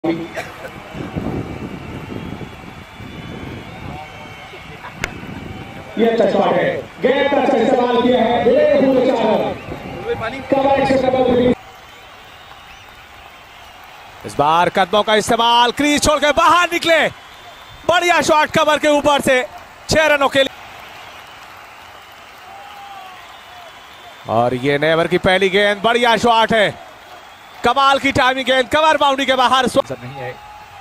ये अच्छा शॉट है, गेंद का अच्छा इस्तेमाल किया है, इस बार कदमों का इस्तेमाल, क्रीज छोड़ के बाहर निकले, बढ़िया शॉट कवर के ऊपर से 6 रनों के लिए। और ये नेवर की पहली गेंद, बढ़िया शॉट है, कमाल की टाइमिंग गेंद, कवर बाउंड्री के बाहर नहीं है।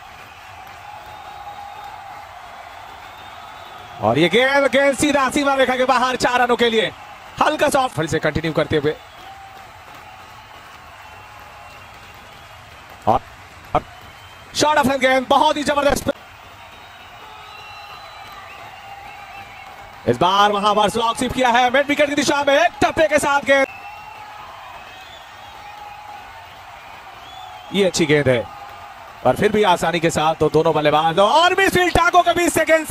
और ये गेंद सीधा सीमा रेखा के बाहर 4 रनों के लिए, हल्का सा फिर से कंटिन्यू करते हुए। और शॉट ऑफ गेंद, बहुत ही जबरदस्त। इस बार वहां पर स्लॉग स्वीप किया है, मिड विकेट की दिशा में एक टप्पे के साथ गेंद, ये अच्छी गेंद है और फिर भी आसानी के साथ तो दोनों बल्लेबाज और मिडफील्ड टांगों के 20 सेकेंड।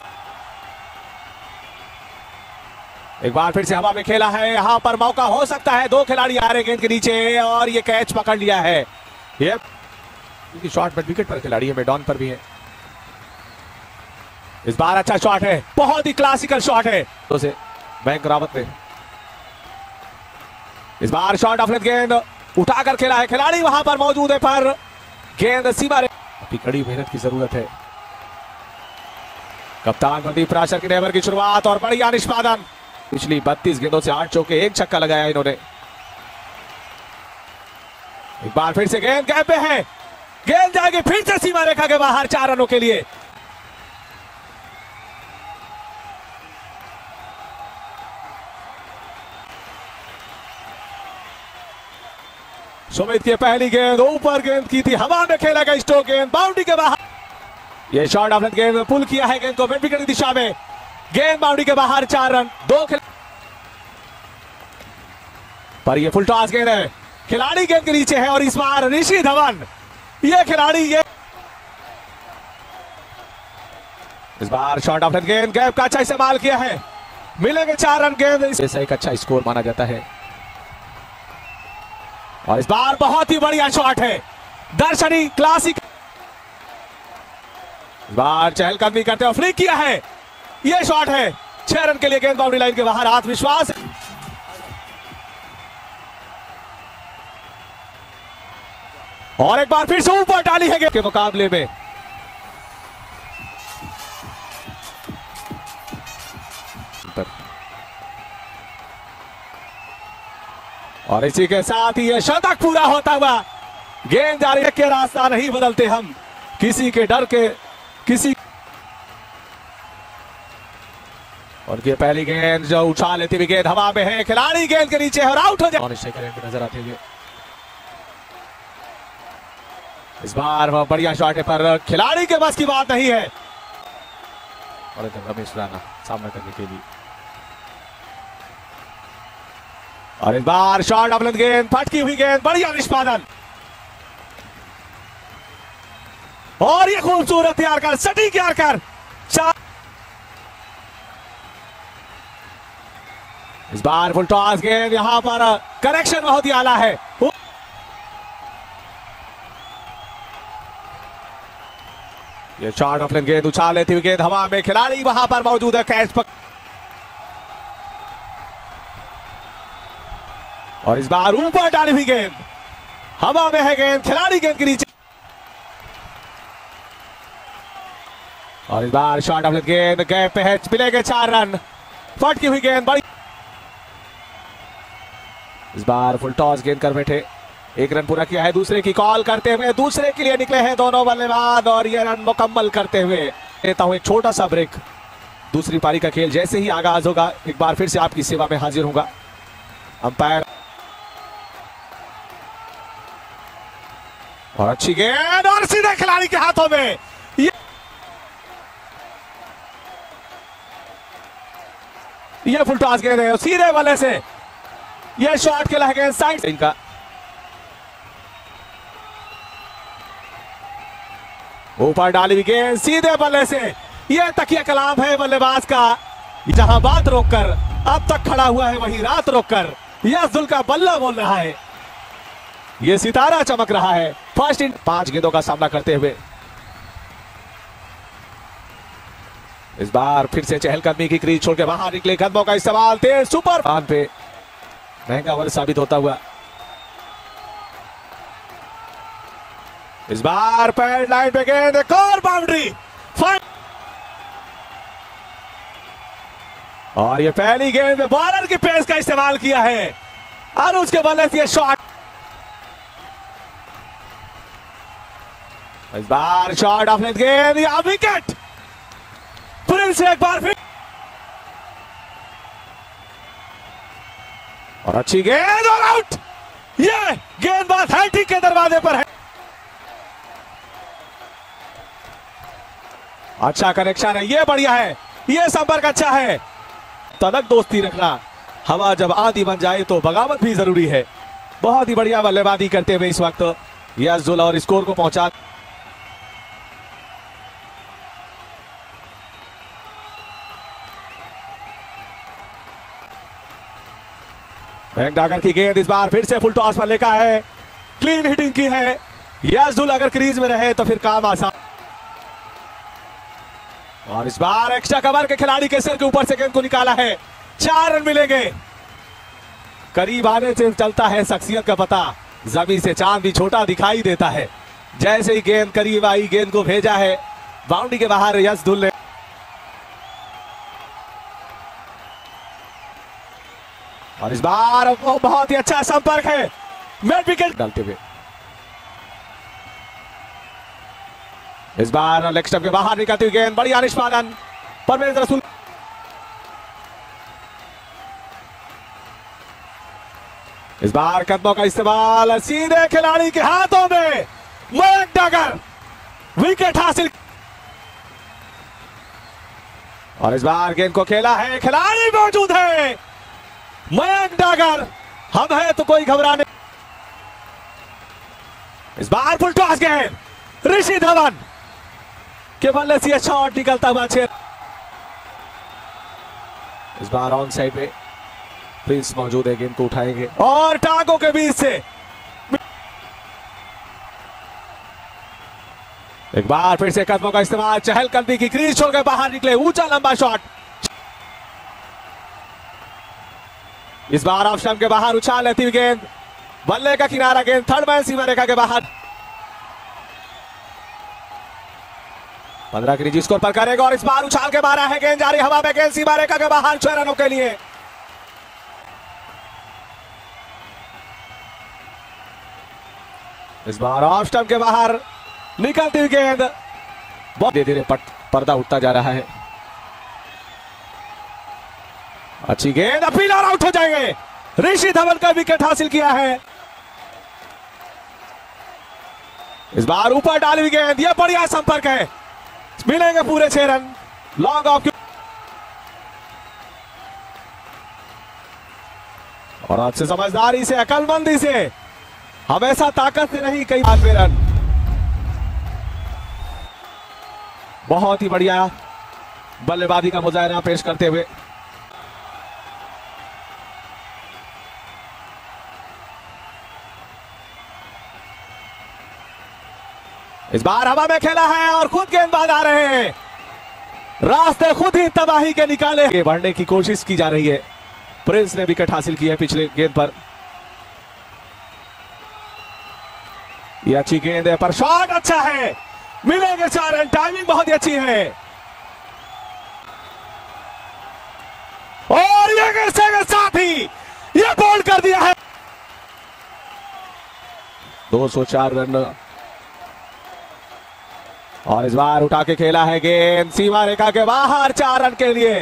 एक बार फिर से हवा में खेला है, यहां पर मौका हो सकता है, 2 खिलाड़ी आ रहे गेंद के नीचे और ये कैच पकड़ लिया है। ये शॉट मिड विकेट पर खिलाड़ी है, मिड-ऑन पर भी है। इस बार अच्छा शॉट है, बहुत ही क्लासिकल शॉट है तो से बैंक रावत ने। इस बार शॉट ऑफ गेंद उठाकर खेला है, खिलाड़ी वहां पर मौजूद है पर गेंद सीमा रेखा, कड़ी मेहनत की जरूरत है। कप्तान प्रदीप प्राशर की नेवर की शुरुआत और बढ़िया निष्पादन, पिछली 32 गेंदों से 8 चौके 1 छक्का लगाया इन्होंने। एक बार फिर से गेंद गैप पे है, गेंद जाएगी फिर से सीमा रेखा के बाहर 4 रनों के लिए। सुमित की पहली गेंद ऊपर गेंद की थी, हवा में खेला गया स्ट्रोक, गेंद बाउंड्री के बाहर। यह शॉट ऑफ गेंद पुल किया है गेंद को मिड विकेट की दिशा में, गेंद बाउंड्री के बाहर 4 रन। 2 पर यह फुल टॉस गेंद है, खिलाड़ी गेंद के नीचे है और इस बार ऋषि धवन, ये खिलाड़ी ये इस बार शॉट ऑफ गेंद, गैप का अच्छा इस्तेमाल किया है, मिलेंगे 4 रन। गेंद ऐसा एक अच्छा स्कोर माना जाता है और इस बार बहुत ही बढ़िया शॉट है, दर्शनी क्लासिक। इस बार चहलकदमी करते हुए फ्लिक किया है, यह शॉट है, 6 रन के लिए, गेंद बाउंड्री लाइन के बाहर, आत्मविश्वास। और एक बार फिर से ऊपर डाली है गेंद के मुकाबले में। और इसी के साथ ही यह शतक पूरा होता हुआ, गेंद जारी के रास्ता नहीं बदलते हम, किसी के डर के किसी। और ये पहली गेंद जो उछाल लेती हुई गेंद हवा में है, खिलाड़ी गेंद के नीचे और आउट हो जाए, नजर आते हुए। इस बार वह बढ़िया शॉट है पर खिलाड़ी के बस की बात नहीं है। और रमेश राणा सामना करने के लिए, और इस बार शॉट ऑफ गेंद, फटकी हुई गेंद, बढ़िया निष्पादन और ये खूबसूरत तैयार कर, सटीक तैयार कर। इस बार फुल टॉस गेंद, यहां पर कनेक्शन बहुत ही आला है। ये शॉट ऑफ गेंद, उछाल लेती हुई गेंद हवा में, खिलाड़ी वहां पर मौजूद है, कैच पक। और इस बार ऊपर डाली हुई गेंद, हवा में है गेंद, खिलाड़ी गेंद के नीचे। और इस बार शॉट ऑफ गेंद, गैप पे है, मिलेंगे 4 रन, फटकी हुई गेंद, बड़ी। इस बार फुल टॉस गेंद कर बैठे, 1 रन पूरा किया है, दूसरे की कॉल करते हुए दूसरे के लिए निकले हैं दोनों बल्लेबाज और ये रन मुकम्मल करते हुए लेता हूं एक छोटा सा ब्रेक। दूसरी पारी का खेल जैसे ही आगाज होगा, एक बार फिर से आपकी सेवा में हाजिर होगा। अंपायर और अच्छी गेंद और सीधे खिलाड़ी के हाथों में, ये फुल टॉस गेंद है, सीधे बल्ले से ये शॉट खेला है गेंद साइड इनका। ऊपर डाली हुई गेंद, सीधे बल्ले से, ये तकिया कलाम है बल्लेबाज का, जहां बात रोककर अब तक खड़ा हुआ है वही रात रोककर, यह जुल का बल्ला बोल रहा है। ये सितारा चमक रहा है फर्स्ट इन 5 गेंदों का सामना करते हुए। इस बार फिर से चहलकदमी की क्रीज छोड़ के बाहर निकले, कदमों का इस्तेमाल तेज सुपर पान पे महंगा ओवर साबित होता हुआ। इस बार पैड लाइन पे गेंद, एक और बाउंड्री और ये पहली गेंद में बॉलर की पेस का इस्तेमाल किया है और उसके बल्ले से शॉट। इस बार शॉट ऑफ लेंथ गेंद या विकेट, प्रिंस एक बार फिर और अच्छी गेंद और आउट। ये गेंदबाज हैट्रिक के दरवाजे पर है। अच्छा कनेक्शन है, ये बढ़िया है, ये संपर्क अच्छा है। तलक दोस्ती रखना, हवा जब आंधी बन जाए तो बगावत भी जरूरी है। बहुत ही बढ़िया बल्लेबाजी करते हुए इस वक्त याजुल और स्कोर को पहुंचा। मैकडागर की गेंद इस बार फिर से फुल टॉस पर लेकर है, क्लीन हिटिंग की है। याजुल अगर क्रीज में रहे तो फिर काम आसान। और इस बार एक्स्ट्रा कवर के खिलाड़ी के सिर के ऊपर से गेंद को निकाला है, 4 रन मिलेंगे। करीब आने से चलता है शख्सियत का पता, जमीन से चांद भी छोटा दिखाई देता है। जैसे ही गेंद करीब आई, गेंद को भेजा है बाउंड्री के बाहर याजुल ने। और इस बार बहुत ही अच्छा संपर्क है, मिड विकेट डालते हुए। इस बार लेग स्टंप के बाहर निकलती हुई गेंद, बढ़िया निष्पादन परवेज रसूल। इस बार कदमों का इस्तेमाल सीधे खिलाड़ी के हाथों में, मैकडागर विकेट हासिल। और इस बार गेंद को खेला है, खिलाड़ी मौजूद है मैकडागर, हम है तो कोई घबराने। इस बार फुल टॉस गेंद, ऋषि धवन के बल्ले से शॉट निकलता हुआ 6। इस बार ऑन साइड पे प्रिंस मौजूद है, गेंद को उठाएंगे और टांगों के बीच से एक बार फिर से कदमों का इस्तेमाल, चहलकदमी की क्रीज छोड़कर बाहर निकले, ऊंचा लंबा शॉट। इस बार ऑफ स्टंप के बाहर उछाल लेती हुई गेंद, बल्ले का किनारा, गेंद थर्ड मैन सीमा रेखा के बाहर। 15 की निजी स्कोर पर करेगा और इस बार उछाल के मारा है, गेंद जा रही हवा में, गेंद सीमा रेखा के बाहर 6 रनों के लिए। इस बार ऑफ स्टंप के बाहर निकलती हुई गेंद, धीरे धीरे पर्दा उठता जा रहा है। अच्छी गेंद, अपील और आउट हो जाएंगे। ऋषि धवन का विकेट हासिल किया है। इस बार ऊपर डाली हुई गेंद, यह बढ़िया संपर्क है, मिलेंगे पूरे 6 रन। लॉन्ग ऑफ और आज से समझदारी से, अकलमंदी से, हमेशा ताकत से नहीं, कई बार रन। बहुत ही बढ़िया बल्लेबाजी का मुजाहरा पेश करते हुए इस बार हवा में खेला है और खुद गेंदबाज आ रहे हैं, रास्ते खुद ही तबाही के निकाले। बढ़ने की कोशिश की जा रही है, प्रिंस ने विकेट हासिल की है पिछले गेंद पर। ये अच्छी गेंद है पर शॉट अच्छा है, मिलेंगे 4 रन, टाइमिंग बहुत ही अच्छी है। और ये साथ ही ये बोल्ड कर दिया है, 204 रन। और इस बार उठा के खेला है, गेंद सीमा रेखा के बाहर 4 रन के लिए।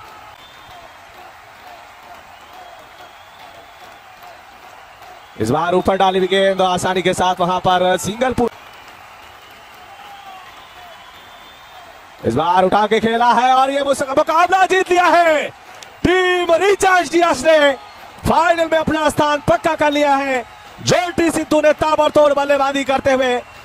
इस बार ऊपर डाली हुई गेंद आसानी के साथ वहां पर सिंगल पूरा। इस बार उठा के खेला है और ये मुकाबला जीत लिया है। टीम रिचार्ज डियास ने फाइनल में अपना स्थान पक्का कर लिया है। जोल्टी सिद्धू ने ताबड़तोड़ बल्लेबाजी करते हुए